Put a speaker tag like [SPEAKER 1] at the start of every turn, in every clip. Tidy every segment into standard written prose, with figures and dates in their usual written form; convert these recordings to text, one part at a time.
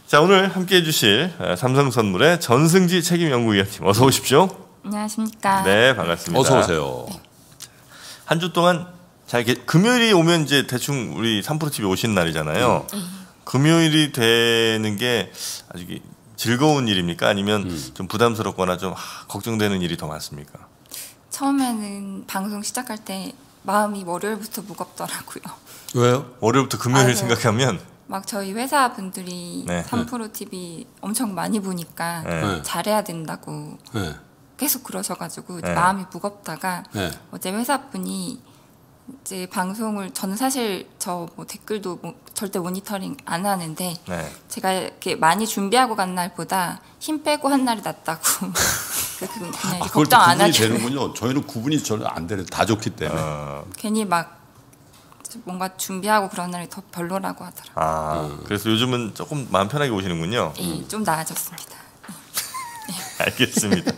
[SPEAKER 1] 자, 오늘 함께해 주실 삼성선물의 전승지 책임연구위원님 어서 오십시오.
[SPEAKER 2] 안녕하십니까.
[SPEAKER 1] 네, 반갑습니다.
[SPEAKER 3] 어서 오세요.
[SPEAKER 2] 네.
[SPEAKER 1] 한 주 동안 잘 금요일이 오면 이제 대충 우리 3프로TV 오신 날이잖아요. 금요일이 되는 게 아주 즐거운 일입니까? 아니면 좀 부담스럽거나 좀 걱정되는 일이 더 많습니까?
[SPEAKER 2] 처음에는 방송 시작할 때 마음이 월요일부터 무겁더라고요.
[SPEAKER 3] 왜요?
[SPEAKER 1] 월요일부터 금요일
[SPEAKER 2] 네.
[SPEAKER 1] 생각하면
[SPEAKER 2] 막 저희 회사 분들이
[SPEAKER 1] 네.
[SPEAKER 2] 3프로TV 엄청 많이 보니까
[SPEAKER 1] 네.
[SPEAKER 2] 잘해야 된다고
[SPEAKER 3] 네.
[SPEAKER 2] 계속 그러셔가지고
[SPEAKER 1] 네.
[SPEAKER 2] 마음이 무겁다가
[SPEAKER 3] 네.
[SPEAKER 2] 어제 회사 분이 이제 방송을 저는 사실 저 뭐 댓글도 절대 모니터링 안 하는데
[SPEAKER 1] 네.
[SPEAKER 2] 제가 이렇게 많이 준비하고 간 날보다 힘 빼고 한 날이 낫다고 그냥 이렇게
[SPEAKER 3] 그걸 또
[SPEAKER 2] 걱정 안
[SPEAKER 3] 구분이
[SPEAKER 2] 하게
[SPEAKER 3] 되는군요. 저희는 구분이 전혀 안 되는 다 좋기 때문에.
[SPEAKER 2] 괜히 막 뭔가 준비하고 그런 날이 더 별로라고 하더라고요.
[SPEAKER 1] 그래서 요즘은 조금 마음 편하게 오시는군요.
[SPEAKER 2] 예, 좀 나아졌습니다.
[SPEAKER 1] 알겠습니다.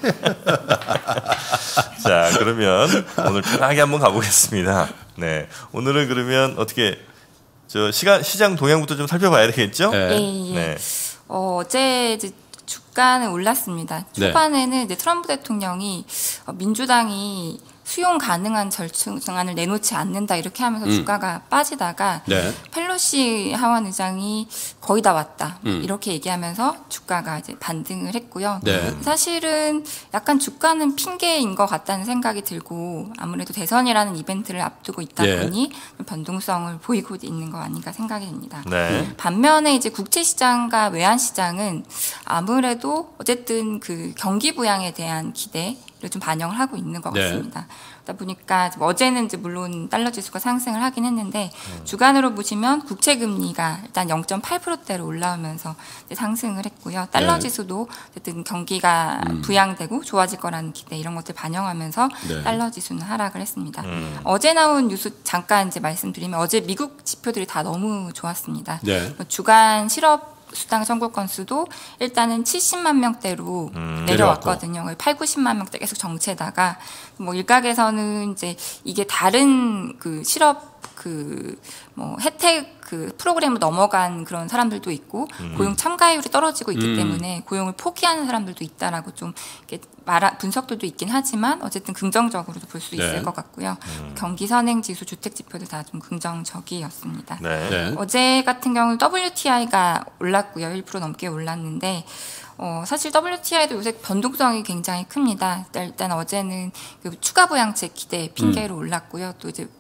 [SPEAKER 1] 자, 그러면 오늘 편하게 한번 가보겠습니다. 네, 오늘은 그러면 어떻게 시장 동향부터 좀 살펴봐야 되겠죠?
[SPEAKER 3] 네.
[SPEAKER 2] 예.
[SPEAKER 1] 네.
[SPEAKER 2] 어제 이제 주가는 올랐습니다. 초반에는 이제 트럼프 대통령이 민주당이 수용 가능한 절충안을 내놓지 않는다 이렇게 하면서 주가가 빠지다가
[SPEAKER 3] 네.
[SPEAKER 2] 펠로시 하원 의장이 거의 다 왔다 이렇게 얘기하면서 주가가 이제 반등을 했고요.
[SPEAKER 3] 네.
[SPEAKER 2] 사실은 약간 주가는 핑계인 것 같다는 생각이 들고 아무래도 대선이라는 이벤트를 앞두고 있다
[SPEAKER 3] 네.
[SPEAKER 2] 보니 변동성을 보이고 있는 거 아닌가 생각이 듭니다.
[SPEAKER 1] 네.
[SPEAKER 2] 반면에 이제 국채시장과 외환시장은 아무래도 어쨌든 그 경기 부양에 대한 기대를 좀 반영을 하고 있는 것
[SPEAKER 3] 네.
[SPEAKER 2] 같습니다. 그러다 보니까 어제는 이제 물론 달러 지수가 상승을 하긴 했는데 주간으로 보시면 국채 금리가 일단 0.8%대로 올라오면서 이제 상승을 했고요. 달러
[SPEAKER 3] 네.
[SPEAKER 2] 지수도 어쨌든 경기가 부양되고 좋아질 거라는 기대 이런 것들 반영하면서
[SPEAKER 3] 네.
[SPEAKER 2] 달러 지수는 하락을 했습니다. 어제 나온 뉴스 잠깐 이제 말씀드리면 어제 미국 지표들이 다 너무 좋았습니다.
[SPEAKER 3] 네.
[SPEAKER 2] 주간 실업 수당 청구 건수도 일단은 70만 명대로 내려왔거든요. 8, 90만 명대 계속 정체다가 뭐 일각에서는 이제 이게 다른 그 실업 그 뭐 혜택 그 프로그램을 넘어간 그런 사람들도 있고 고용 참가율이 떨어지고 있기 때문에 고용을 포기하는 사람들도 있다라고 좀 이렇게 분석들도 있긴 하지만 어쨌든 긍정적으로도 볼 수 있을
[SPEAKER 3] 네. 것
[SPEAKER 2] 같고요. 경기 선행 지수, 주택 지표도 다 좀 긍정적이었습니다.
[SPEAKER 1] 네.
[SPEAKER 3] 네.
[SPEAKER 2] 어제 같은 경우는 WTI가 올랐고요. 1% 넘게 올랐는데 사실 WTI도 요새 변동성이 굉장히 큽니다. 일단 어제는 그 추가 부양책 기대 핑계로 올랐고요. 또 이제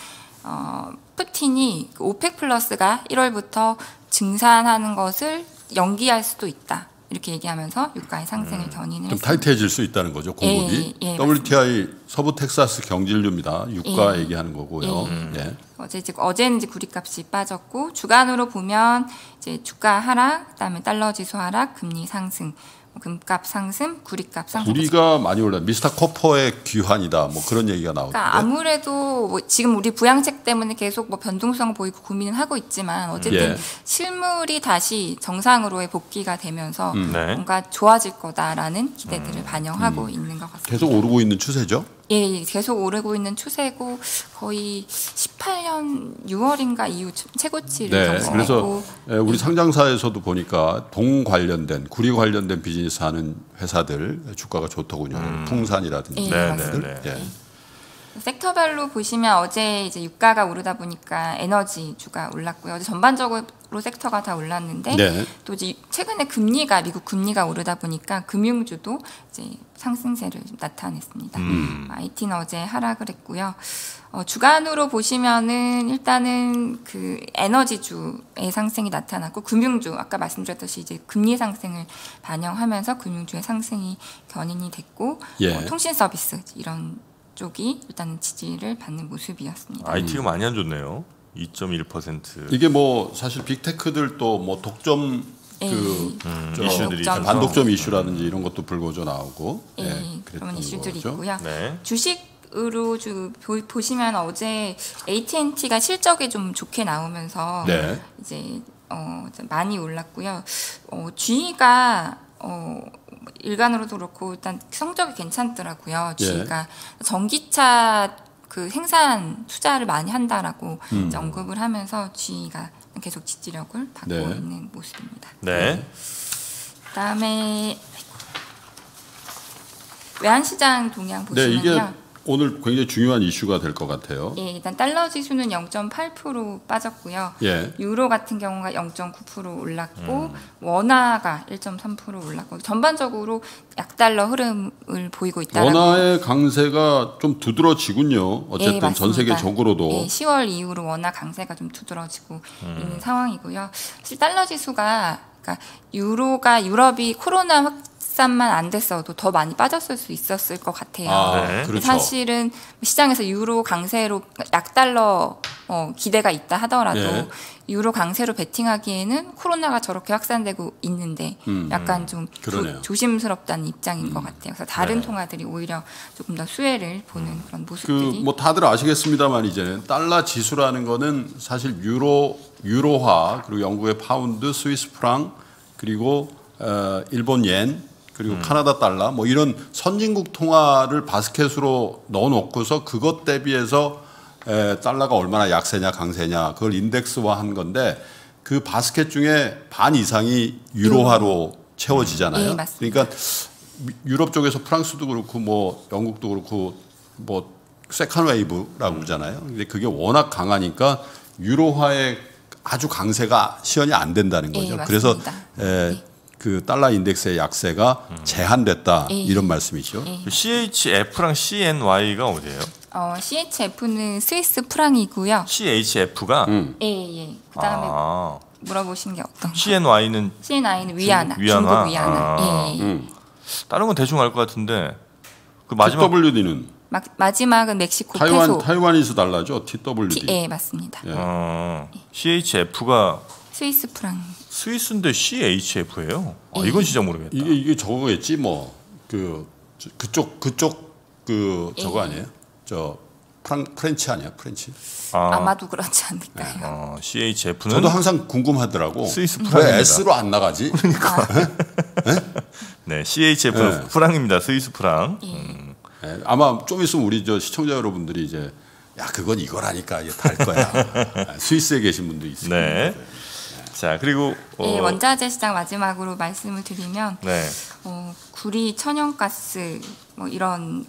[SPEAKER 2] 푸틴이 오펙 플러스가 1월부터 증산하는 것을 연기할 수도 있다. 이렇게 얘기하면서 유가의 상승을 견인을
[SPEAKER 3] 좀
[SPEAKER 2] 했습니다.
[SPEAKER 3] 타이트해질 수 있다는 거죠, 공급이.
[SPEAKER 2] 예,
[SPEAKER 3] WTI 서부 텍사스 경질료입니다. 유가
[SPEAKER 2] 예.
[SPEAKER 3] 얘기하는 거고요.
[SPEAKER 2] 예.
[SPEAKER 3] 예.
[SPEAKER 2] 어제는 이제 구리값이 빠졌고 주간으로 보면 이제 주가 하락, 그다음에 달러 지수 하락, 금리 상승, 금값 상승, 구리값 상승.
[SPEAKER 3] 우리가 많이 올라. 미스터 코퍼의 귀환이다. 뭐 그런 얘기가 나오던데.
[SPEAKER 2] 그러니까 아무래도 뭐 지금 우리 부양책 때문에 계속 뭐 변동성 보이고 고민은 하고 있지만 어쨌든
[SPEAKER 3] 예.
[SPEAKER 2] 실물이 다시 정상으로의 복귀가 되면서
[SPEAKER 1] 네.
[SPEAKER 2] 뭔가 좋아질 거다라는 기대들을 반영하고 있는 것 같습니다.
[SPEAKER 3] 계속 오르고 있는 추세죠?
[SPEAKER 2] 예, 계속 오르고 있는 추세고 거의 18년 6월인가 이후 최고치를
[SPEAKER 3] 네.
[SPEAKER 2] 경신했고
[SPEAKER 3] 그래서 우리 상장사에서도 보니까 동 관련된 구리 관련된 비즈니스 하는 회사들 주가가 좋더군요. 풍산이라든지
[SPEAKER 2] 예,
[SPEAKER 3] 이런
[SPEAKER 1] 맞습니다.
[SPEAKER 3] 것들. 예.
[SPEAKER 2] 섹터별로 보시면 어제 이제 유가가 오르다 보니까 에너지 주가 올랐고요. 어제 전반적으로 섹터가 다 올랐는데
[SPEAKER 3] 네.
[SPEAKER 2] 또 이제 최근에 미국 금리가 오르다 보니까 금융주도 이제 상승세를 나타냈습니다. IT는 어제 하락을 했고요. 주간으로 보시면은 일단은 그 에너지주의 상승이 나타났고 금융주 아까 말씀드렸듯이 이제 금리 상승을 반영하면서 금융주의 상승이 견인이 됐고
[SPEAKER 3] 예.
[SPEAKER 2] 통신 서비스 이런 쪽이 일단은 지지를 받는 모습이었습니다.
[SPEAKER 1] IT가 많이 안 좋네요. 2.1%.
[SPEAKER 3] 이게 뭐 사실 빅테크들도 뭐 독점
[SPEAKER 1] 이슈들이 있어서.
[SPEAKER 3] 반독점 이슈라든지 이런 것도 불거져 나오고
[SPEAKER 2] 그런
[SPEAKER 3] 그랬던
[SPEAKER 2] 이슈들이
[SPEAKER 3] 거죠.
[SPEAKER 2] 있고요.
[SPEAKER 1] 네.
[SPEAKER 2] 주식으로 보시면 어제 AT&T가 실적이 좀 좋게 나오면서
[SPEAKER 3] 네.
[SPEAKER 2] 이제 많이 올랐고요. GE가 일간으로도 그렇고 일단 성적이 괜찮더라고요. GE가 전기차 그 생산 투자를 많이 한다라고 이제 언급을 하면서 GE가 계속 지지력을 받고
[SPEAKER 3] 네.
[SPEAKER 2] 있는 모습입니다.
[SPEAKER 1] 네.
[SPEAKER 2] 그다음에 외환시장 동향
[SPEAKER 3] 네,
[SPEAKER 2] 보시면요.
[SPEAKER 3] 이게 오늘 굉장히 중요한 이슈가 될 것 같아요.
[SPEAKER 2] 예, 일단 달러 지수는 0.8% 빠졌고요.
[SPEAKER 3] 예.
[SPEAKER 2] 유로 같은 경우가 0.9% 올랐고 원화가 1.3% 올랐고 전반적으로 약달러 흐름을 보이고 있다라고.
[SPEAKER 3] 원화의 강세가 좀 두드러지군요. 어쨌든
[SPEAKER 2] 예,
[SPEAKER 3] 전 세계적으로도.
[SPEAKER 2] 예, 10월 이후로 원화 강세가 좀 두드러지고 있는 상황이고요. 사실 달러 지수가 그러니까 유럽이 코로나 확산만 안 됐어도 더 많이 빠졌을 수 있었을 것 같아요.
[SPEAKER 3] 아,
[SPEAKER 1] 네.
[SPEAKER 3] 그렇죠.
[SPEAKER 2] 사실은 시장에서 유로 강세로 약달러 기대가 있다 하더라도
[SPEAKER 3] 예.
[SPEAKER 2] 유로 강세로 베팅하기에는 코로나가 저렇게 확산되고 있는데 약간 좀
[SPEAKER 3] 그러네요.
[SPEAKER 2] 조심스럽다는 입장인 것 같아요. 그래서 다른
[SPEAKER 1] 네.
[SPEAKER 2] 통화들이 오히려 조금 더 수혜를 보는 그런 모습들이.
[SPEAKER 3] 뭐 다들 아시겠습니다만 이제는 달러 지수라는 거는 사실 유로화 그리고 영국의 파운드, 스위스 프랑 그리고 일본 옌 그리고 카나다 달러 뭐 이런 선진국 통화를 바스켓으로 넣어놓고서 그것 대비해서 달러가 얼마나 약세냐 강세냐 그걸 인덱스화한 건데 그 바스켓 중에 반 이상이 유로화로 채워지잖아요.
[SPEAKER 2] 네, 맞습니다.
[SPEAKER 3] 그러니까 유럽 쪽에서 프랑스도 그렇고 뭐 영국도 그렇고 뭐 세컨 웨이브라고 그러잖아요. 근데 그게 워낙 강하니까 유로화의 아주 강세가 시연이 안 된다는 거죠.
[SPEAKER 2] 네,
[SPEAKER 3] 그래서
[SPEAKER 2] 맞습니다.
[SPEAKER 3] 그 달러 인덱스의 약세가 제한됐다
[SPEAKER 2] 예.
[SPEAKER 3] 이런 말씀이죠.
[SPEAKER 1] CHF랑 CNY가 어디예요?
[SPEAKER 2] CHF는 스위스 프랑이고요.
[SPEAKER 1] CHF가
[SPEAKER 2] 예. 그다음에 물어보신 게 어떤 거?
[SPEAKER 1] CNY는
[SPEAKER 2] CNI는 위안화,
[SPEAKER 1] 위안화?
[SPEAKER 2] 중국 위안화. 예.
[SPEAKER 1] 다른 건 대충 알 것 같은데 그 마지막
[SPEAKER 3] TWD는
[SPEAKER 2] 마지막은 멕시코 페소.
[SPEAKER 3] 타이완이서 달라죠. TWD.
[SPEAKER 2] 예, 맞습니다.
[SPEAKER 1] CHF가
[SPEAKER 2] 스위스 프랑.
[SPEAKER 1] 스위스인데 CHF예요. 이건 진짜 모르겠다.
[SPEAKER 3] 이게 저거겠지 뭐 그쪽 그 저거 아니에요? 저 프렌치 아니야? 프렌치?
[SPEAKER 2] 아마도 그렇지 않을까요?
[SPEAKER 1] CHF는
[SPEAKER 3] 저도 항상 궁금하더라고.
[SPEAKER 1] 스위스 프랑입니다.
[SPEAKER 3] 왜 S로 안 나가지?
[SPEAKER 1] 네, CHF
[SPEAKER 3] 네.
[SPEAKER 1] 프랑입니다. 스위스 프랑.
[SPEAKER 3] 네, 아마 좀 있으면 우리 저 시청자 여러분들이 이제 야 그건 이거라니까 이게 달 거야. 스위스에 계신 분도 있어요.
[SPEAKER 1] 네. 자 그리고
[SPEAKER 2] 예, 원자재 시장 마지막으로 말씀을 드리면
[SPEAKER 1] 네.
[SPEAKER 2] 구리, 천연가스 뭐 이런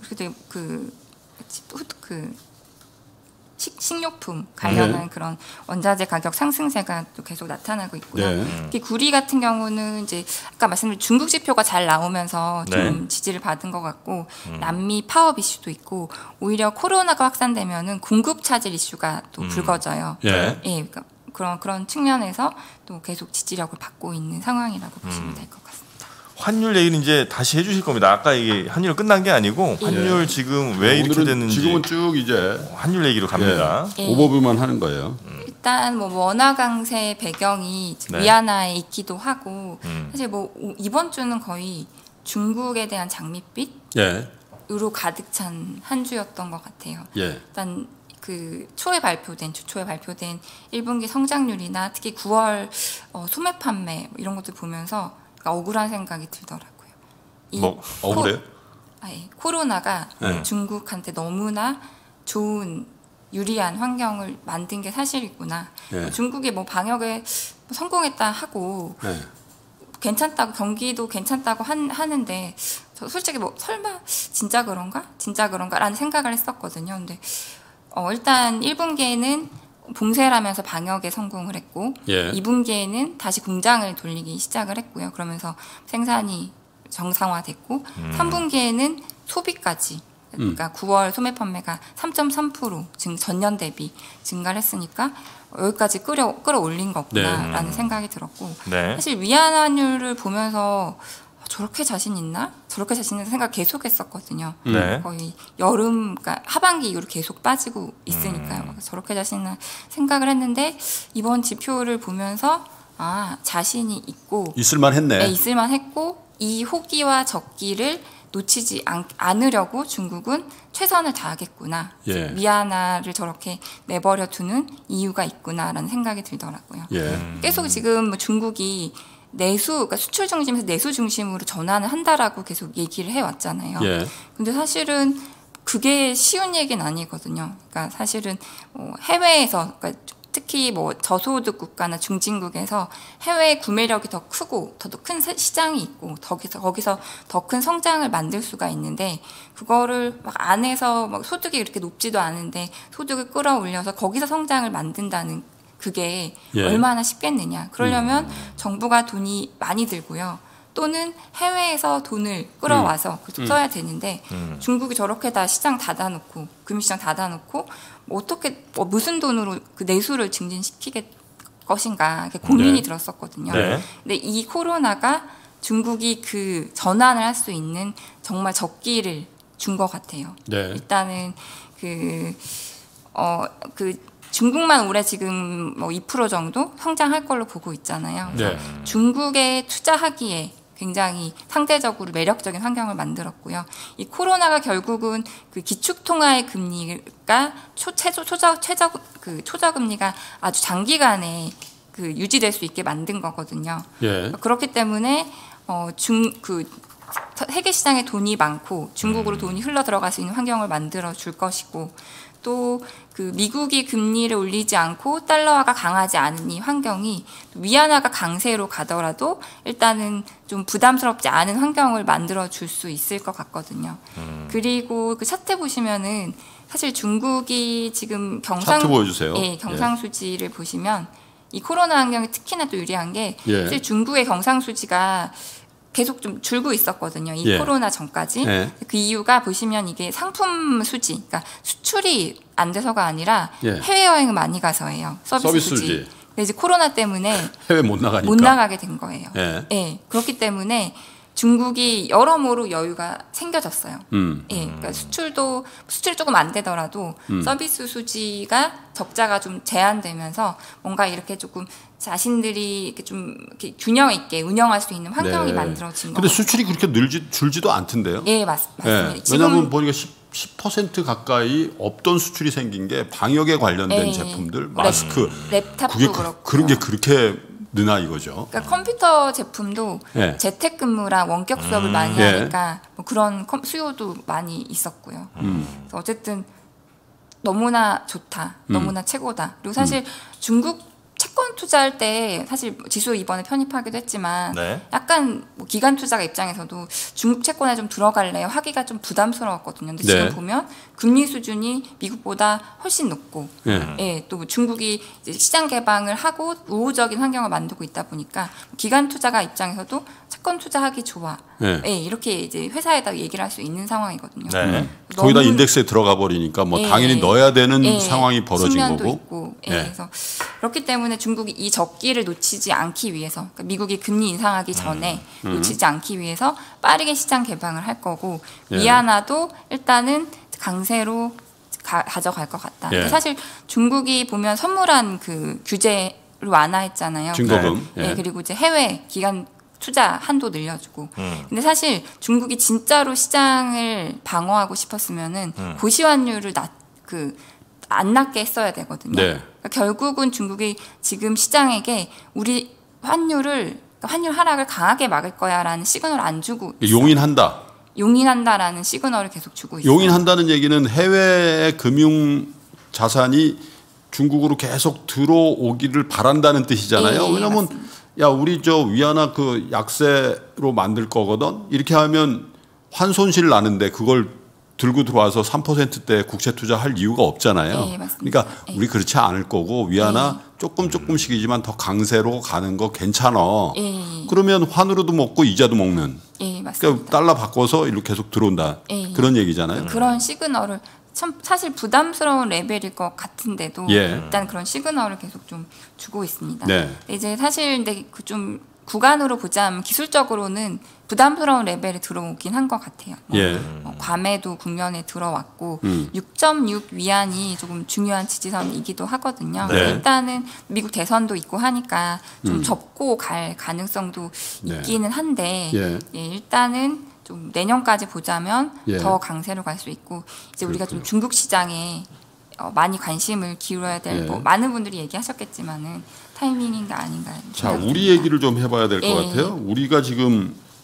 [SPEAKER 2] 식료품 관련한 그런 원자재 가격 상승세가 또 계속 나타나고 있고요. 특히 구리 같은 경우는 이제 아까 말씀드린 중국 지표가 잘 나오면서 좀 지지를 받은 것 같고 남미 파업 이슈도 있고 오히려 코로나가 확산되면은 공급 차질 이슈가 또 불거져요.
[SPEAKER 3] 예.
[SPEAKER 2] 그러니까 그런 측면에서 또 계속 지지력을 받고 있는 상황이라고 보시면 될 것 같습니다.
[SPEAKER 1] 환율 얘기는 이제 다시 해주실 겁니다. 아까 이게 환율 끝난 게 아니고 환율 지금 왜 이렇게
[SPEAKER 3] 오늘은
[SPEAKER 1] 됐는지
[SPEAKER 3] 지금은 쭉 이제
[SPEAKER 1] 환율 얘기로 갑니다.
[SPEAKER 2] 예.
[SPEAKER 3] 오버뷰만 하는 거예요.
[SPEAKER 2] 일단 뭐 원화 강세 배경이
[SPEAKER 1] 네.
[SPEAKER 2] 위안화에 있기도 하고 사실 뭐 이번 주는 거의 중국에 대한 장밋빛으로
[SPEAKER 3] 예.
[SPEAKER 2] 가득 찬 한 주였던 것 같아요.
[SPEAKER 3] 예.
[SPEAKER 2] 일단 주 초에 발표된 1분기 성장률이나 특히 9월 소매 판매 이런 것들 보면서 억울한 생각이 들더라고요.
[SPEAKER 1] 뭐
[SPEAKER 3] 억울해요?
[SPEAKER 2] 코로나가 중국한테 너무나 좋은 유리한 환경을 만든 게 사실이구나.
[SPEAKER 3] 네.
[SPEAKER 2] 중국이 뭐 방역에 성공했다 하고
[SPEAKER 3] 네.
[SPEAKER 2] 괜찮다고 경기도 괜찮다고 하는데 저 솔직히 뭐 설마 진짜 그런가라는 생각을 했었거든요. 근데 일단 1분기에는 봉쇄를 하면서 방역에 성공을 했고 2분기에는 다시 공장을 돌리기 시작을 했고요. 그러면서 생산이 정상화됐고 3분기에는 소비까지 그러니까 9월 소매 판매가 3.3% 전년 대비 증가를 했으니까 여기까지 끌어올린 거구나라는 생각이 들었고 사실 위안화율을 보면서 저렇게 자신 있나? 저렇게 자신 있는 생각 계속 했었거든요. 거의 여름, 그러니까 하반기 이후로 계속 빠지고 있으니까요. 저렇게 자신 있나 생각을 했는데 이번 지표를 보면서 자신이 있고
[SPEAKER 3] 있을만 했네.
[SPEAKER 2] 네, 있을만 했고 이 호기와 적기를 놓치지 않으려고 중국은 최선을 다하겠구나. 위안화를 저렇게 내버려 두는 이유가 있구나라는 생각이 들더라고요. 계속 지금 뭐 중국이 그러니까 수출 중심에서 내수 중심으로 전환을 한다라고 계속 얘기를 해왔잖아요. 근데 사실은 그게 쉬운 얘기는 아니거든요. 그러니까 사실은 해외에서, 그러니까 특히 뭐 저소득 국가나 중진국에서 해외 구매력이 더 크고 더 큰 시장이 있고 거기서 더 큰 성장을 만들 수가 있는데 그거를 막 안에서 막 소득이 그렇게 높지도 않은데 소득을 끌어올려서 거기서 성장을 만든다는 그게
[SPEAKER 3] 예.
[SPEAKER 2] 얼마나 쉽겠느냐. 그러려면 정부가 돈이 많이 들고요. 또는 해외에서 돈을 끌어와서 써야 되는데 중국이 저렇게 다 시장 닫아놓고 금융시장 닫아놓고 뭐 어떻게 무슨 돈으로 그 내수를 증진시키게 것인가 이렇게 고민이 들었었거든요.
[SPEAKER 1] 네.
[SPEAKER 2] 근데 이 코로나가 중국이 그 전환을 할 수 있는 정말 적기를 준 것 같아요.
[SPEAKER 3] 네.
[SPEAKER 2] 일단은 중국만 올해 지금 뭐 2% 정도 성장할 걸로 보고 있잖아요. 그래서
[SPEAKER 3] 네.
[SPEAKER 2] 중국에 투자하기에 굉장히 상대적으로 매력적인 환경을 만들었고요. 이 코로나가 결국은 그 기축통화의 금리가 초저금리가 아주 장기간에 그 유지될 수 있게 만든 거거든요.
[SPEAKER 3] 예.
[SPEAKER 2] 그렇기 때문에 세계 시장에 돈이 많고 중국으로 돈이 흘러 들어갈 수 있는 환경을 만들어 줄 것이고 또 그 미국이 금리를 올리지 않고 달러화가 강하지 않은 이 환경이 위안화가 강세로 가더라도 일단은 좀 부담스럽지 않은 환경을 만들어 줄 수 있을 것 같거든요. 그리고 그 차트 보시면은 사실 중국이 지금
[SPEAKER 3] 차트 보여주세요.
[SPEAKER 2] 경상수지를 보시면 이 코로나 환경이 특히나 또 유리한 게
[SPEAKER 3] 예.
[SPEAKER 2] 사실 중국의 경상수지가 계속 좀 줄고 있었거든요. 이
[SPEAKER 3] 예.
[SPEAKER 2] 코로나 전까지.
[SPEAKER 3] 예.
[SPEAKER 2] 그 이유가 보시면 이게 상품 수지, 그러니까 수출이 안 돼서가 아니라
[SPEAKER 3] 예.
[SPEAKER 2] 해외여행을 많이 가서예요. 서비스 수지. 근데 이제 코로나 때문에
[SPEAKER 3] 해외 못 나가니까.
[SPEAKER 2] 못 나가게 된 거예요.
[SPEAKER 3] 예.
[SPEAKER 2] 예. 그렇기 때문에 중국이 여러모로 여유가 생겨졌어요. 예, 그러니까 수출이 조금 안 되더라도 서비스 수지가 적자가 좀 제한되면서 뭔가 이렇게 조금 자신들이 이렇게 좀 이렇게 균형 있게 운영할 수 있는 환경이 만들어진 거예요.
[SPEAKER 3] 근데 수출이 그렇게 줄지도 않던데요?
[SPEAKER 2] 예, 맞습니다.
[SPEAKER 3] 예. 왜냐하면 보니까 10% 가까이 없던 수출이 생긴 게 방역에 관련된 제품들, 마스크,
[SPEAKER 2] 랩탑도 그렇고
[SPEAKER 3] 그런 게 그렇게 느나 이거죠.
[SPEAKER 2] 그러니까 컴퓨터 제품도
[SPEAKER 3] 예.
[SPEAKER 2] 재택근무랑 원격 수업을 많이 하니까 뭐 그런 수요도 많이 있었고요. 그래서 어쨌든 너무나 좋다, 너무나 최고다. 그리고 사실 중국 채권 투자할 때 사실 지수 이번에 편입하기도 했지만
[SPEAKER 1] 네.
[SPEAKER 2] 약간 뭐 기관 투자가 입장에서도 중국 채권에 좀 들어갈래요 하기가 좀 부담스러웠거든요. 근데
[SPEAKER 3] 네.
[SPEAKER 2] 지금 보면 금리 수준이 미국보다 훨씬 높고 예, 또 중국이 이제 시장 개방을 하고 우호적인 환경을 만들고 있다 보니까 기관 투자가 입장에서도 채권 투자하기 좋아.
[SPEAKER 3] 네.
[SPEAKER 2] 예, 이렇게 이제 회사에다 얘기를 할 수 있는 상황이거든요.
[SPEAKER 1] 네.
[SPEAKER 3] 거기다 인덱스에 들어가 버리니까 뭐 당연히 넣어야 되는 상황이 벌어진
[SPEAKER 2] 측면도
[SPEAKER 3] 거고.
[SPEAKER 2] 있고, 그래서 그렇기 때문에 중국이 이 적기를 놓치지 않기 위해서, 그러니까 미국이 금리 인상하기 전에 놓치지 않기 위해서 빠르게 시장 개방을 할 거고 위안화도 일단은 강세로 가져갈 것 같다. 근데 사실 중국이 보면 선물한 그 규제를 완화했잖아요.
[SPEAKER 3] 증거금.
[SPEAKER 2] 네, 그리고 이제 해외 기관 투자 한도 늘려주고. 근데 사실 중국이 진짜로 시장을 방어하고 싶었으면은 고시환율을 안 낮게 했어야 되거든요.
[SPEAKER 3] 네.
[SPEAKER 2] 그러니까 결국은 중국이 지금 시장에게 우리 환율 하락을 강하게 막을 거야라는 시그널을 안 주고 있어요. 용인한다라는 시그널을 계속 주고 있어요.
[SPEAKER 3] 용인한다는 얘기는 해외 금융 자산이 중국으로 계속 들어오기를 바란다는 뜻이잖아요.
[SPEAKER 2] 예,
[SPEAKER 3] 왜냐하면
[SPEAKER 2] 맞습니다.
[SPEAKER 3] 야 우리 저 위안화 그 약세로 만들 거거든. 이렇게 하면 환손실 나는데 그걸 들고 들어와서 3%대 국채 투자할 이유가 없잖아요.
[SPEAKER 2] 예, 맞습니다.
[SPEAKER 3] 그러니까 우리 그렇지 않을 거고 위안화 조금씩이지만 더 강세로 가는 거 괜찮아. 그러면 환으로도 먹고 이자도 먹는.
[SPEAKER 2] 예, 맞습니다.
[SPEAKER 3] 그러니까 달러 바꿔서 이렇게 계속 들어온다. 그런 얘기잖아요.
[SPEAKER 2] 그런 시그널을 참 사실 부담스러운 레벨일 것 같은데도 일단 그런 시그널을 계속 좀 주고 있습니다.
[SPEAKER 3] 네.
[SPEAKER 2] 이제 사실 근데 그 좀 구간으로 보자면 기술적으로는 부담스러운 레벨에 들어오긴 한 것 같아요. 괌에도 국면에 들어왔고 6.6 위안이 조금 중요한 지지선이기도 하거든요.
[SPEAKER 3] 네.
[SPEAKER 2] 일단은 미국 대선도 있고 하니까 좀 접고 갈 가능성도 있기는 한데 일단은 좀 내년까지 보자면 더 강세로 갈 수 있고 이제 우리가 좀 중국 시장에 많이 관심을 기울여야 될 뭐 많은 분들이 얘기하셨겠지만은 타이밍인가 아닌가.
[SPEAKER 3] 자, 우리 얘기를 좀 해봐야 될 것 같아요. 우리가 지금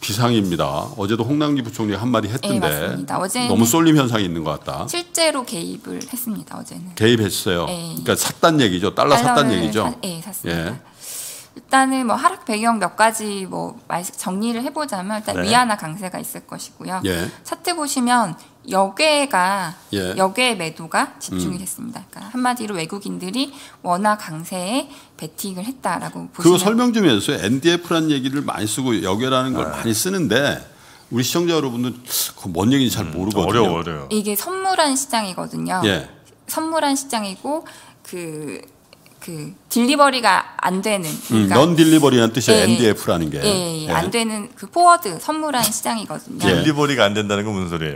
[SPEAKER 3] 비상입니다. 어제도 홍남기 부총리가 한마디 했던데
[SPEAKER 2] 맞습니다. 어제는
[SPEAKER 3] 너무 쏠림 현상이 있는 것 같다.
[SPEAKER 2] 실제로 개입을 했습니다. 어제는.
[SPEAKER 3] 개입했어요. 그러니까 샀단 얘기죠. 달러 샀단 얘기죠.
[SPEAKER 2] 샀습니다. 일단은 뭐 하락 배경 몇 가지 뭐 정리를 해보자면 일단 위안화 강세가 있을 것이고요. 차트 보시면 역외 매도가 집중이 됐습니다. 그러니까 한마디로 외국인들이 원화 강세에 베팅을 했다라고 보시면.
[SPEAKER 3] 그거 설명 좀 해주세요. NDF라는 얘기를 많이 쓰고 역외라는 걸 많이 쓰는데 우리 시청자 여러분들 뭔 얘기인지 잘 모르거든요.
[SPEAKER 1] 어려워요.
[SPEAKER 2] 이게 선물한 시장이거든요. 선물한 시장이고 그 딜리버리가 안 되는 그러니까
[SPEAKER 3] 넌 딜리버리라는 뜻이에요. NDF라는 게.
[SPEAKER 2] 안 되는 그 포워드 선물한 시장이거든요.
[SPEAKER 1] 딜리버리가 안 된다는 건 무슨 소리예요?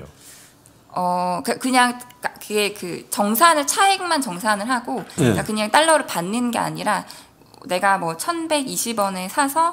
[SPEAKER 2] 그냥 그게 그 정산을 차액만 정산을 하고 그러니까 그냥 달러를 받는 게 아니라 내가 뭐 1,120원에 사서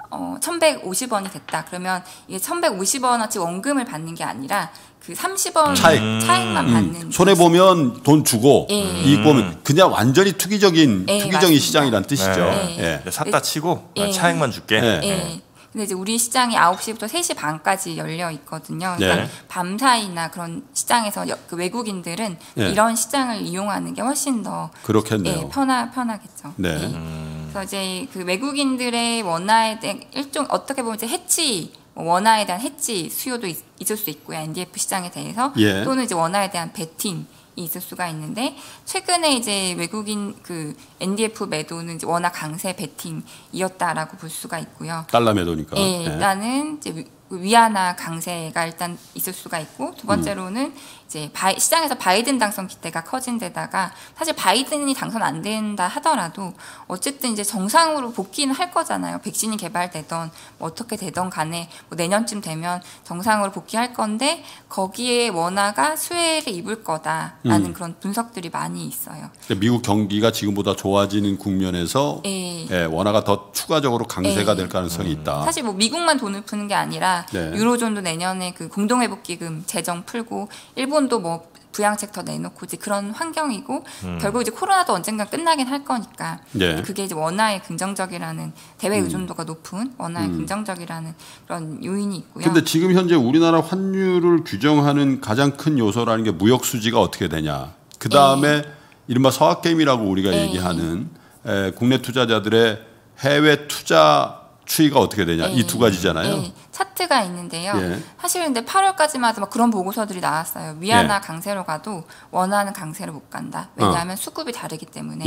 [SPEAKER 2] 1,150원이 됐다. 그러면 이게 1,150원어치 원금을 받는 게 아니라 그 30원 차익만 받는.
[SPEAKER 3] 손해 보면 돈 주고 이익 보면 그냥 완전히 투기적인 시장이란 뜻이죠.
[SPEAKER 1] 샀다 치고 차익만 줄게.
[SPEAKER 2] 근데 이제 우리 시장이 9시부터 3시 반까지 열려 있거든요. 그러니까 밤 사이나 그런 시장에서 그 외국인들은 이런 시장을 이용하는 게 훨씬 더
[SPEAKER 3] 그렇겠네요.
[SPEAKER 2] 편하겠죠. 그래서 이제 그 외국인들의 원화에 대한 일종 어떻게 보면 이제 해치 원화에 대한 해치 수요도 있을 수 있고요. NDF 시장에 대해서 또는 이제 원화에 대한 베팅이 있을 수가 있는데 최근에 이제 외국인 그 NDF 매도는 이제 원화 강세 베팅이었다라고 볼 수가 있고요.
[SPEAKER 3] 달러 매도니까.
[SPEAKER 2] 일단은 이제 위안화 강세가 일단 있을 수가 있고 두 번째로는 이제 시장에서 바이든 당선 기대가 커진 데다가 사실 바이든이 당선 안 된다 하더라도 어쨌든 이제 정상으로 복귀는 할 거잖아요. 백신이 개발되던 뭐 어떻게 되던 간에 뭐 내년쯤 되면 정상으로 복귀할 건데 거기에 원화가 수혜를 입을 거다라는 그런 분석들이 많이 있어요.
[SPEAKER 3] 미국 경기가 지금보다 좋아지는 국면에서 원화가 더 추가적으로 강세가 될 가능성이 있다.
[SPEAKER 2] 사실 뭐 미국만 돈을 푸는 게 아니라 유로존도 내년에 그 공동회복기금 재정 풀고 일본도 뭐 부양책 더 내놓고 이제 그런 환경이고 결국 이제 코로나도 언젠가 끝나긴 할 거니까 그게 이제 원화의 긍정적이라는 대외 의존도가 높은 원화의 긍정적이라는 그런 요인이 있고요.
[SPEAKER 3] 근데 지금 현재 우리나라 환율을 규정하는 가장 큰 요소라는 게 무역 수지가 어떻게 되냐. 그 다음에 이른바 서학개미라고 우리가 얘기하는 국내 투자자들의 해외 투자 추이가 어떻게 되냐. 이 두 가지잖아요.
[SPEAKER 2] 차트가 있는데요. 사실 근데 8월까지만 해도 막 그런 보고서들이 나왔어요. 위안화 강세로 가도 원화는 강세로 못 간다. 왜냐하면 수급이 다르기 때문에.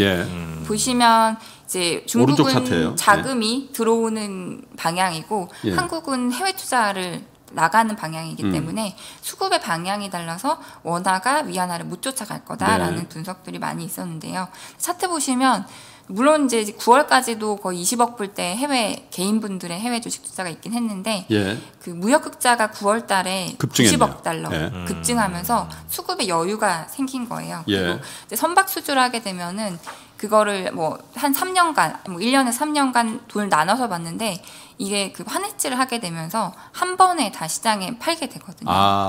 [SPEAKER 2] 보시면 이제 중국은 자금이 들어오는 방향이고 한국은 해외 투자를 나가는 방향이기 때문에 수급의 방향이 달라서 원화가 위안화를 못 쫓아갈 거다라는 분석들이 많이 있었는데요. 차트 보시면 물론 이제 9월까지도 거의 20억 불대 해외 개인분들의 해외 주식 투자가 있긴 했는데 그 무역 흑자가 9월 달에 90억 달러 급증하면서 수급의 여유가 생긴 거예요. 그리고 이제 선박 수주를 하게 되면은 그거를 뭐 한 3년간 뭐 1년에 3년간 돈을 나눠서 봤는데 이게 그 환해지를 하게 되면서 한 번에 다 시장에 팔게 되거든요.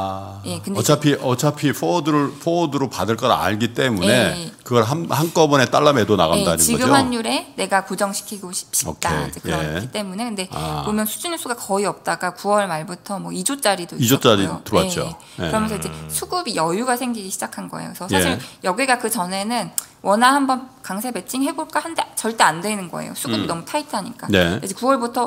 [SPEAKER 3] 근데 어차피 포워드로 받을 걸 알기 때문에 그걸 한꺼번에 달러 매도 나간다는 거죠.
[SPEAKER 2] 지금 환율에 내가 고정시키고 싶다. 이제 그렇기 때문에 근데 보면 수준유수가 거의 없다가 9월 말부터 뭐 2조짜리도
[SPEAKER 3] 2조짜리 들어왔죠.
[SPEAKER 2] 그러면서 이제 수급이 여유가 생기기 시작한 거예요. 그래서 사실 여기가 그 전에는 원화 한번 강세 매칭 해볼까 한데 절대 안 되는 거예요. 수급이 너무 타이트하니까. 이제 9월부터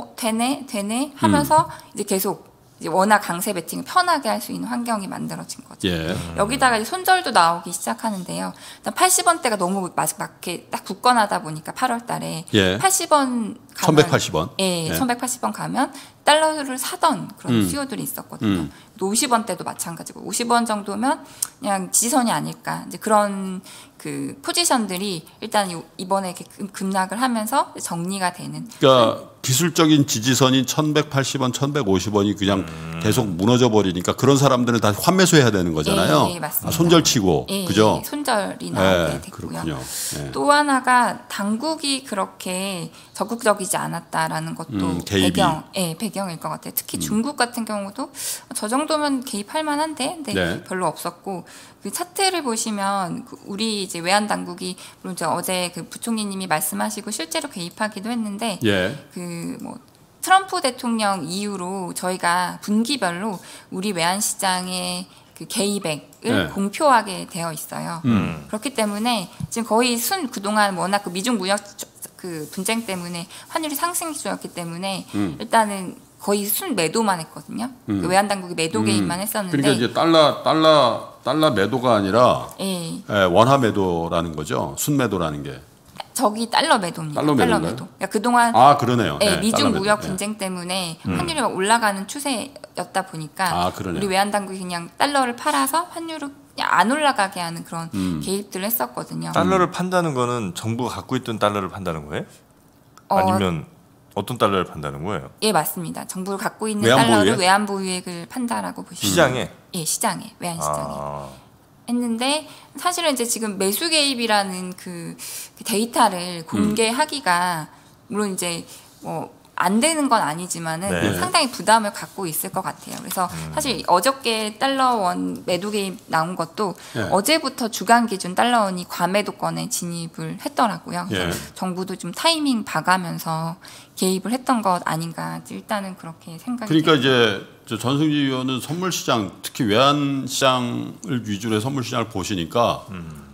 [SPEAKER 2] 되네 하면서 이제 계속 이제 원화 강세 매칭을 편하게 할 수 있는 환경이 만들어진 거죠. 여기다가 이제 손절도 나오기 시작하는데요. 일단 80원대가 너무 맞게 딱 굳건하다 보니까 8월달에 80원 가면
[SPEAKER 3] 1180원.
[SPEAKER 2] 1180원 가면 달러를 사던 그런 수요들이 있었거든요. 50원대도 마찬가지고 50원 정도면 그냥 지지선이 아닐까. 이제 그런 그 포지션들이 일단 이번에 이렇게 급락을 하면서 정리가 되는.
[SPEAKER 3] 그러니까 기술적인 지지선인 1180원, 1150원이 그냥 계속 무너져 버리니까 그런 사람들은 다 환매수해야 되는 거잖아요.
[SPEAKER 2] 맞습니다.
[SPEAKER 3] 손절치고. 그죠?
[SPEAKER 2] 손절이 나오게 됐고요. 또 하나가 당국이 그렇게 적극적이지 않았다라는 것도 배경일 것 같아요. 특히 중국 같은 경우도 저 정도면 개입할 만한데 근데 별로 없었고 그 차트를 보시면 우리 이제 외환 당국이 물론 어제 그 부총리님이 말씀하시고 실제로 개입하기도 했는데 그 뭐 트럼프 대통령 이후로 저희가 분기별로 우리 외환시장의 그 개입액을 공표하게 되어 있어요. 그렇기 때문에 지금 거의 그동안 워낙 그 미중 무역 그 분쟁 때문에 환율이 상승 기조였기 때문에 일단은 거의 매도만 했거든요. 그 외환 당국이 매도 개입만 했었는데.
[SPEAKER 3] 그러니까 이제 달러 매도가 아니라 원화 매도라는 거죠. 순매도라는 게.
[SPEAKER 2] 저기 달러 매도입니다. 달러 매도. 그러니까 그동안
[SPEAKER 3] 그러네요.
[SPEAKER 2] 미중 무역 분쟁 때문에 환율이 막 올라가는 추세였다 보니까 우리 외환 당국이 그냥 달러를 팔아서 환율을 그냥 안 올라가게 하는 그런 개입들을 했었거든요.
[SPEAKER 1] 달러를 판다는 거는 정부가 갖고 있던 달러를 판다는 거예요? 아니면 어떤 달러를 판다는 거예요?
[SPEAKER 2] 예, 맞습니다. 정부가 갖고 있는 달러를 외환 보유액을 판다라고 보시면
[SPEAKER 1] 시장에?
[SPEAKER 2] 예, 시장에 외환 시장에. 했는데 사실은 이제 지금 매수 개입이라는 그 데이터를 공개하기가 물론 이제 뭐 안 되는 건 아니지만은 상당히 부담을 갖고 있을 것 같아요. 그래서 사실 어저께 달러원 매도 개입 나온 것도 어제부터 주간 기준 달러원이 과매도권에 진입을 했더라고요. 정부도 좀 타이밍 봐가면서 개입을 했던 것 아닌가 일단은 그렇게 생각이
[SPEAKER 3] 그러니까 이제 전승지 의원은 선물시장 특히 외환시장을 위주로 해 선물시장을 보시니까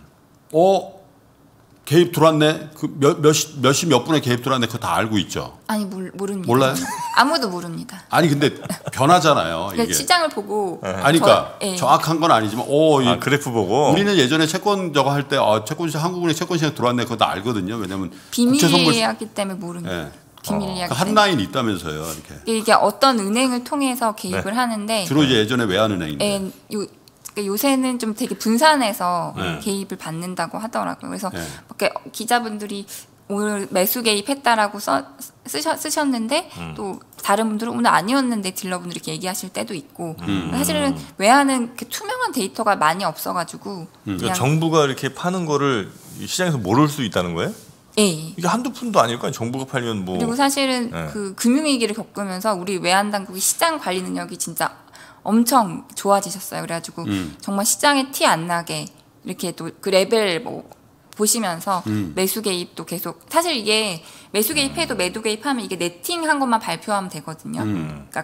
[SPEAKER 3] 개입 들어왔네. 그 몇 시 몇 분에 개입 들어왔네. 그거 다 알고 있죠.
[SPEAKER 2] 아니 모릅니다.
[SPEAKER 3] 몰라요?
[SPEAKER 2] 아무도 모릅니다.
[SPEAKER 3] 아니 근데 변하잖아요.
[SPEAKER 2] 이게 시장을 보고.
[SPEAKER 3] 그러니까 정확한 건 아니지만
[SPEAKER 1] 그래프 보고.
[SPEAKER 3] 우리는 예전에 채권 저거 할 때 채권시장 한국은행 채권시장 들어왔네. 그거 다 알거든요. 왜냐면
[SPEAKER 2] 비밀이었기 때문에 모릅니다. 비밀이었기
[SPEAKER 3] 한 라인 있다면서요. 이렇게.
[SPEAKER 2] 이게 어떤 은행을 통해서 개입을 하는데
[SPEAKER 3] 주로 이제 예전에 외환은행인데.
[SPEAKER 2] 요새는 좀 되게 분산해서 개입을 받는다고 하더라고요. 그래서 이렇게 기자분들이 오늘 매수 개입했다라고 쓰셨는데 또 다른 분들은 오늘 아니었는데 딜러분들이 이렇게 얘기하실 때도 있고 사실은 외환은 이렇게 투명한 데이터가 많이 없어가지고
[SPEAKER 1] 그러니까 정부가 이렇게 파는 거를 시장에서 모를 수 있다는 거예요?
[SPEAKER 2] 예.
[SPEAKER 1] 이게 한두 푼도 아닐 거예요. 정부가 팔면 뭐.
[SPEAKER 2] 그리고 사실은 그 금융위기를 겪으면서 우리 외환 당국이 시장 관리 능력이 진짜 엄청 좋아지셨어요. 그래가지고 정말 시장에 티 안 나게 이렇게 또 그 레벨 뭐 보시면서 매수 개입도 계속 사실 이게 매수 개입해도 매도 개입하면 이게 네팅한 것만 발표하면 되거든요. 그러니까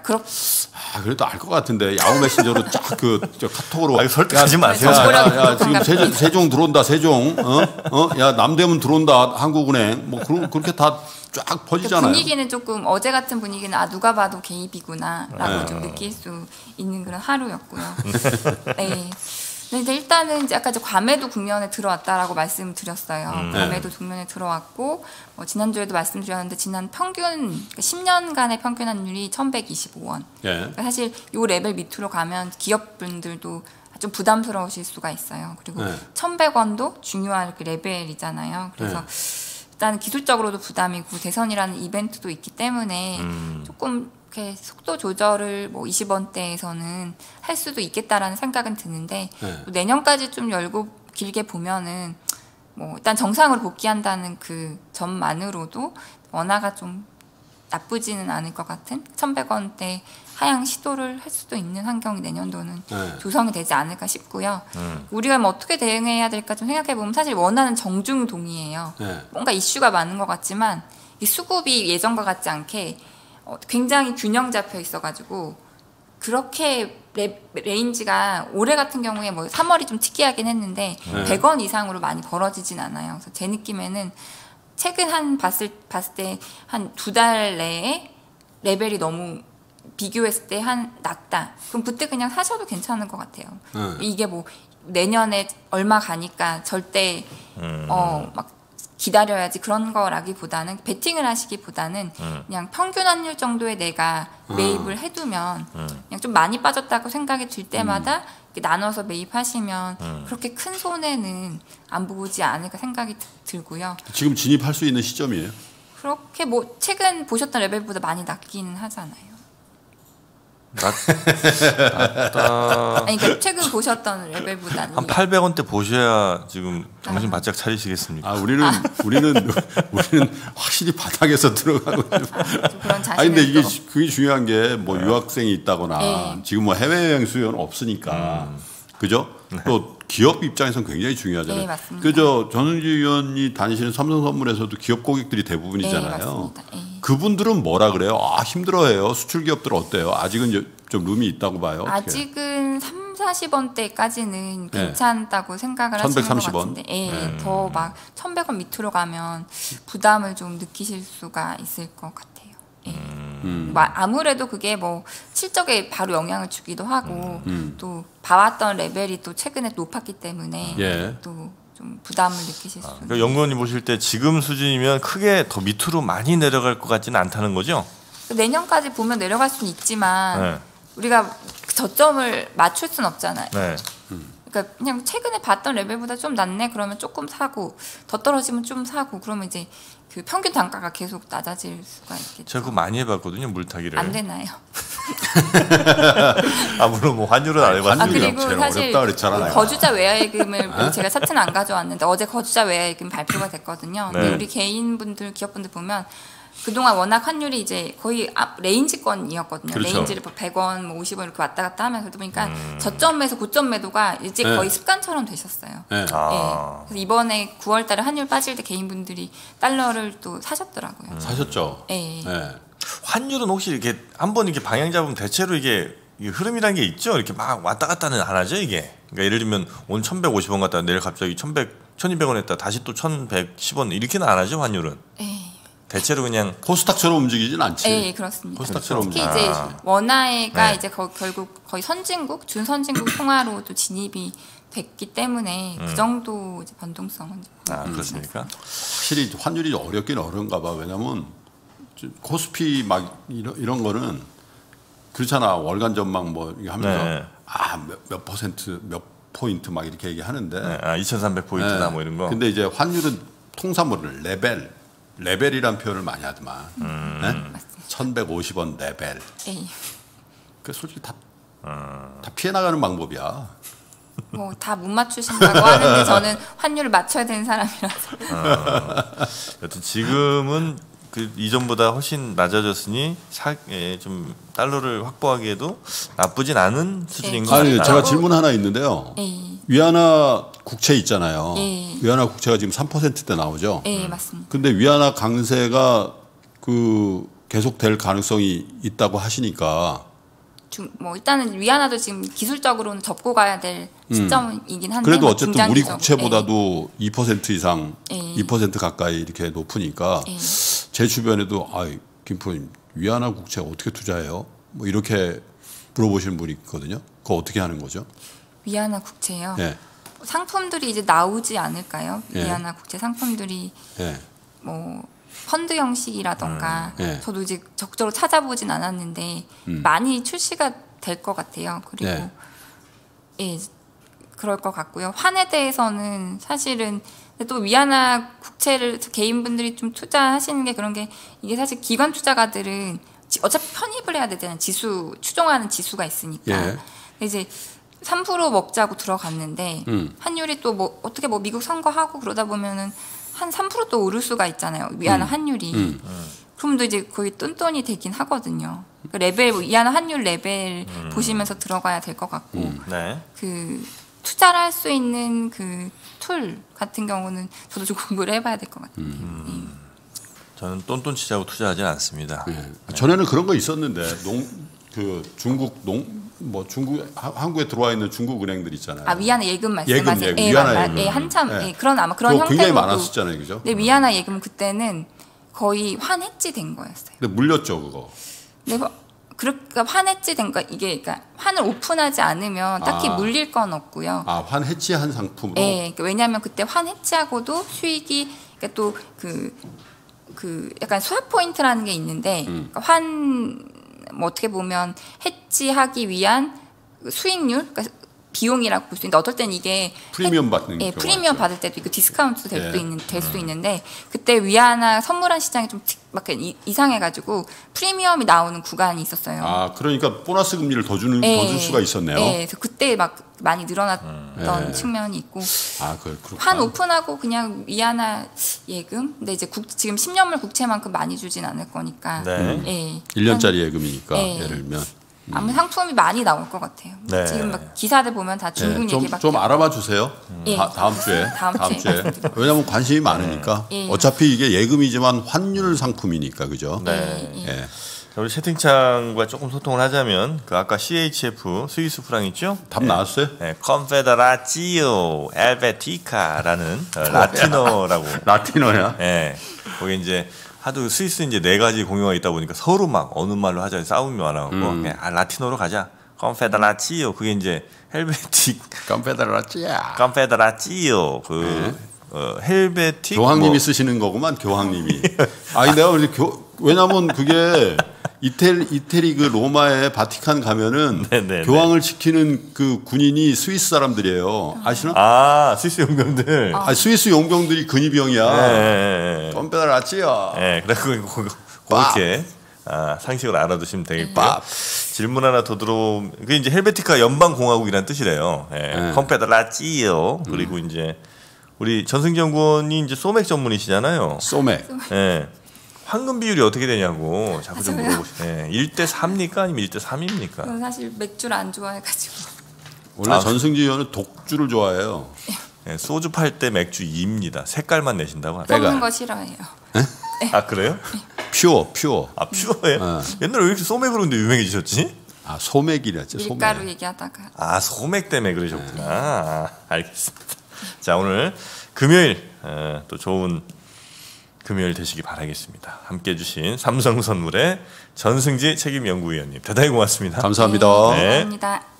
[SPEAKER 3] 그래도 알 것 같은데 야후 메신저로 쫙 저 카톡으로
[SPEAKER 1] 설득하지 마세요.
[SPEAKER 3] 야, 지금 세종 들어온다. 세종. 야 남대문 들어온다. 한국은행. 뭐 그렇게 다 쫙 퍼지잖아요.
[SPEAKER 2] 분위기는 조금 어제 같은 분위기는 누가 봐도 개입이구나라고 좀 느낄 수 있는 그런 하루였고요. 네. 근데 일단은 이제 아까 과매도 국면에 들어왔다라고 말씀드렸어요. 과매도 국면에 들어왔고 지난주에도 말씀드렸는데 지난 평균 10년간의 평균 환율이 1,125원. 그러니까 사실 이 레벨 밑으로 가면 기업분들도 좀 부담스러우실 수가 있어요. 그리고 1,100원도 중요한 그 레벨이잖아요. 그래서 일단 기술적으로도 부담이고 대선이라는 이벤트도 있기 때문에 조금 이렇게 속도 조절을 뭐 20원대에서는 할 수도 있겠다라는 생각은 드는데 내년까지 좀 열고 길게 보면은 뭐 일단 정상으로 복귀한다는 그 점만으로도 원화가 좀 나쁘지는 않을 것 같은 1,100원대 하향 시도를 할 수도 있는 환경이 내년도는 조성이 되지 않을까 싶고요. 우리가 뭐 어떻게 대응해야 될까 좀 생각해보면 사실 원화는 정중동이에요. 뭔가 이슈가 많은 것 같지만 이 수급이 예전과 같지 않게 굉장히 균형 잡혀 있어가지고 그렇게 레인지가 올해 같은 경우에 뭐 3월이 좀 특이하긴 했는데 100원 이상으로 많이 벌어지진 않아요. 그래서 제 느낌에는 최근 봤을 때 한 2달 내에 레벨이 너무 비교했을 때 낮다. 그럼 그때 그냥 사셔도 괜찮은 것 같아요. 이게 뭐 내년에 얼마 가니까 절대 막 기다려야지 그런 거라기보다는 베팅을 하시기보다는 그냥 평균 환율 정도에 내가 매입을 해두면 그냥 좀 많이 빠졌다고 생각이 들 때마다 나눠서 매입하시면 그렇게 큰 손해는 안 보지 않을까 생각이 들고요.
[SPEAKER 3] 지금 진입할 수 있는 시점이에요?
[SPEAKER 2] 그렇게 뭐 최근 보셨던 레벨보다 많이 낮기는 하잖아요.
[SPEAKER 1] 낮다.
[SPEAKER 2] 아니 그러니까 최근 보셨던 레벨보다는
[SPEAKER 1] 한 800원대 보셔야 지금 정신 바짝 차리시겠습니까?
[SPEAKER 3] 우리는 확실히 바닥에서 들어가고
[SPEAKER 2] 그런 자신을
[SPEAKER 3] 아니 근데 이게 그게 중요한 게 뭐 유학생이 있다거나 지금 뭐 해외여행 수요는 없으니까 그죠? 또 기업 입장에서는 굉장히 중요하잖아요.
[SPEAKER 2] 네, 맞습니다.
[SPEAKER 3] 그저 전은지 의원이 다니시는 삼성선물에서도 기업 고객들이 대부분이잖아요.
[SPEAKER 2] 네, 맞습니다. 네.
[SPEAKER 3] 그분들은 뭐라 그래요? 아, 힘들어해요. 수출 기업들 어때요? 아직은 좀 룸이 있다고 봐요.
[SPEAKER 2] 아직은 40원대까지는 괜찮다고 생각을 하시는 것
[SPEAKER 3] 1130원?
[SPEAKER 2] 같은데, 예, 더 막 1,100원 밑으로 가면 부담을 좀 느끼실 수가 있을 것 같아요. 예. 아무래도 그게 뭐 실적에 바로 영향을 주기도 하고 또 봐왔던 레벨이 또 최근에 높았기 때문에 또 좀 부담을 느끼실 수.
[SPEAKER 1] 그러니까 연구원님 보실 때 지금 수준이면 크게 더 밑으로 많이 내려갈 것 같지는 않다는 거죠?
[SPEAKER 2] 내년까지 보면 내려갈 수는 있지만
[SPEAKER 1] 네.
[SPEAKER 2] 우리가 그 저점을 맞출 수는 없잖아요.
[SPEAKER 1] 네.
[SPEAKER 2] 그러니까 그냥 최근에 봤던 레벨보다 좀 낮네 그러면 조금 사고 더 떨어지면 좀 사고 그러면 이제 그 평균 단가가 계속 낮아질 수가 있겠죠.
[SPEAKER 1] 제가 그거 많이 해봤거든요, 물타기를.
[SPEAKER 2] 안 되나요?
[SPEAKER 1] 물론 뭐 환율은 안 해봤는데.
[SPEAKER 2] 그리고
[SPEAKER 3] 제일
[SPEAKER 2] 사실
[SPEAKER 3] 어렵다 그랬잖아요.
[SPEAKER 2] 거주자 외화예금을 제가 차트는 안 가져왔는데 어제 거주자 외화예금 발표가 됐거든요. 근데 우리 개인분들, 기업분들 보면 그동안 워낙 환율이 이제 거의 레인지권이었거든요.
[SPEAKER 1] 그렇죠.
[SPEAKER 2] 레인지를 100원, 뭐 50원 이렇게 왔다 갔다 하면서 그러다 보니까 저점에서 고점 매도가 이제 거의 습관처럼 되셨어요. 그래서 이번에 9월 달에 환율 빠질 때 개인분들이 달러를 또 사셨더라고요.
[SPEAKER 3] 사셨죠?
[SPEAKER 2] 네.
[SPEAKER 1] 환율은 혹시 이렇게 한번 이렇게 방향 잡으면 대체로 이게 흐름이라는 게 있죠? 이렇게 막 왔다 갔다는 안 하죠, 이게? 그러니까 예를 들면 오늘 1,150원 갔다가 내일 갑자기 1,200원 했다 다시 또 1,110원 이렇게는 안 하죠, 환율은? 대체로 그냥
[SPEAKER 3] 코스닥처럼 움직이진 않지.
[SPEAKER 2] 네, 그렇습니다.
[SPEAKER 3] 코스닥처럼
[SPEAKER 2] 특히
[SPEAKER 3] 움직이지.
[SPEAKER 2] 이제 원화가 이제 결국 거의 선진국, 준선진국 통화로 또 진입이 됐기 때문에 그 정도 이제 변동성은.
[SPEAKER 1] 그렇습니까?
[SPEAKER 3] 확실히 환율이 어렵긴 어려운가 봐. 왜냐면 코스피 막 이런 거는 그렇잖아. 월간 전망 뭐 이렇게 하면서 몇 퍼센트 몇 포인트 막 이렇게 얘기하는데
[SPEAKER 1] 2,300포인트다 뭐 이런 거.
[SPEAKER 3] 근데 이제 환율은 통사물을 레벨이란 표현을 많이 하더만. 1,150원 레벨. 그 솔직히 다 피해 나가는 방법이야.
[SPEAKER 2] 뭐 다 못 맞추신다고 하는데 저는 환율을 맞춰야 되는 사람이라서.
[SPEAKER 1] 여튼 지금은 그 이전보다 훨씬 낮아졌으니 좀 달러를 확보하기에도 나쁘진 않은 수준인 것 같다.
[SPEAKER 3] 아니, 제가 질문 하나 있는데요. 위안화 국채 있잖아요. 위안화 국채가 지금 3%대 나오죠.
[SPEAKER 2] 네, 맞습니다.
[SPEAKER 3] 근데 위안화 강세가 계속 될 가능성이 있다고 하시니까
[SPEAKER 2] 뭐 일단은 위안화도 지금 기술적으로는 접고 가야 될 시점이긴 한데
[SPEAKER 3] 그래도 어쨌든 우리
[SPEAKER 2] 중장기적으로.
[SPEAKER 3] 국채보다도 2% 이상 2% 가까이 이렇게 높으니까 제 주변에도 김프로님 위안화 국채 어떻게 투자해요? 뭐 이렇게 물어보시는 분이 있거든요. 그거 어떻게 하는 거죠?
[SPEAKER 2] 위안화 국채요.
[SPEAKER 3] 예.
[SPEAKER 2] 상품들이 이제 나오지 않을까요? 위안화 국채 상품들이 뭐 펀드 형식이라던가 저도 이제 적극적으로 찾아보진 않았는데 많이 출시가 될 것 같아요. 그리고 그럴 것 같고요. 환에 대해서는 사실은 또 위안화 국채를 개인분들이 좀 투자하시는 게 그런 게 이게 사실 기관 투자가들은 어차피 편입을 해야 되잖아요. 추종하는 지수가 있으니까. 이제 3% 먹자고 들어갔는데 환율이 또 뭐 어떻게 뭐 미국 선거하고 그러다 보면은 한 3% 또 오를 수가 있잖아요. 위안화 환율이. 그럼 또 이제 거의 똔똔이 되긴 하거든요. 그 위안화 환율 레벨 보시면서 들어가야 될 것 같고. 그 투자를 할 수 있는 그 툴 같은 경우는 저도 좀 공부를 해봐야 될 것 같아요.
[SPEAKER 1] 저는 똔똔치자고 투자하진 않습니다.
[SPEAKER 3] 전에는 그런 거 있었는데 한국에 들어와 있는 중국 은행들 있잖아요.
[SPEAKER 2] 위안화 예금 말씀하세요?
[SPEAKER 3] 위안화 예금.
[SPEAKER 2] 한참 그런 형태로
[SPEAKER 3] 굉장히 많았었잖아요, 그죠?
[SPEAKER 2] 네, 위안화 예금은 그때는 거의 환해지 된 거였어요.
[SPEAKER 3] 근데 물렸죠, 그거.
[SPEAKER 2] 네, 그러니까 환해지 된 거 이게 그러니까 환을 오픈하지 않으면 딱히 물릴 건 없고요.
[SPEAKER 3] 환 해지한 상품으로.
[SPEAKER 2] 네, 그러니까 왜냐하면 그때 환 해지하고도 수익이 그러니까 또 약간 스왑 포인트라는 게 있는데 그러니까 뭐 어떻게 보면 해지하기 위한 수익률, 그러니까 비용이라고 볼 수 있는데 어떨 땐 이게
[SPEAKER 3] 프리미엄 받는
[SPEAKER 2] 프리미엄 받을 때도 있고 디스카운트도 될 수 있는데 그때 위안화 선물한 시장이 좀 막 이상해가지고 프리미엄이 나오는 구간이 있었어요.
[SPEAKER 3] 그러니까 보너스 금리를 더 줄 수가 있었네요.
[SPEAKER 2] 그래서 그때 막 많이 늘어났던 측면이 있고. 환 오픈하고 그냥 위안화 예금, 근데 이제 지금 10년물 국채만큼 많이 주진 않을 거니까.
[SPEAKER 3] 1년짜리 예금이니까 예를 들면.
[SPEAKER 2] 아무 상품이 많이 나올 것 같아요.
[SPEAKER 1] 네.
[SPEAKER 2] 지금 막 기사들 보면 다 중국 얘기밖에.
[SPEAKER 3] 좀 알아봐 주세요.
[SPEAKER 2] 예.
[SPEAKER 3] 다음 주에.
[SPEAKER 2] 다음 주에.
[SPEAKER 3] 왜냐하면 관심이 많으니까.
[SPEAKER 2] 예.
[SPEAKER 3] 어차피 이게 예금이지만 환율 상품이니까 그죠?
[SPEAKER 1] 네.
[SPEAKER 3] 예.
[SPEAKER 1] 자, 우리 채팅창과 조금 소통을 하자면 그 아까 CHF 스위스 프랑 있죠?
[SPEAKER 3] 답 나왔어요?
[SPEAKER 1] 네, 컨페데라치오 엘베티카라는 라틴어라고.
[SPEAKER 3] 라틴어야?
[SPEAKER 1] 네, 거기 이제 하도 스위스 이제 4가지 공용어가 있다 보니까 서로 막 어느 말로 하자 싸움이 많아갖고 그냥 라틴어로 가자. 컨페데라치오 그게 이제 헬베틱 컨페데라치오 헬베틱
[SPEAKER 3] 교황님이 쓰시는 거구만 교황님이. 아니 내가 왜냐면 그게 이태리 그 로마의 바티칸 가면은
[SPEAKER 1] 네네네.
[SPEAKER 3] 교황을 지키는 그 군인이 스위스 사람들이에요. 아시나?
[SPEAKER 1] 아 스위스 용병들.
[SPEAKER 3] 스위스 용병들이 근위병이야.
[SPEAKER 1] 네.
[SPEAKER 3] 컨페데라치오.
[SPEAKER 1] 네, 그래서 그렇게 상식을 알아두시면 되겠고요. 질문 하나 더 들어오면 그게 이제 헬베티카 연방공화국이라는 뜻이래요. 네. 컨페데라치오 그리고 이제 우리 전승기 연구원이 이제 소맥 전문이시잖아요.
[SPEAKER 3] 소맥.
[SPEAKER 1] 네. 황금 비율이 어떻게 되냐고 자꾸 좀 물어보시네. 1대 4입니까 아니면 1대 3입니까?
[SPEAKER 2] 저는 사실 맥주를 안 좋아해가지고.
[SPEAKER 3] 원래 전승기 의원은 독주를 좋아해요.
[SPEAKER 1] 네, 소주 팔 때 맥주 2입니다. 색깔만 내신다고 하죠.
[SPEAKER 2] 섞는 거 싫어해요.
[SPEAKER 1] 아 그래요?
[SPEAKER 3] 퓨어.
[SPEAKER 1] 아 퓨어예요? 옛날에 왜 이렇게 소맥으로 근데 유명해지셨지?
[SPEAKER 3] 아 소맥이랬죠.
[SPEAKER 2] 밀가루
[SPEAKER 3] 소맥.
[SPEAKER 2] 얘기하다가.
[SPEAKER 1] 아 소맥 때문에 그러셨구나. 알겠습니다. 자 오늘 금요일 또 좋은 금요일 되시기 바라겠습니다. 함께해 주신 삼성선물의 전승지 책임연구위원님 대단히 고맙습니다.
[SPEAKER 3] 감사합니다.
[SPEAKER 1] 네.
[SPEAKER 2] 감사합니다.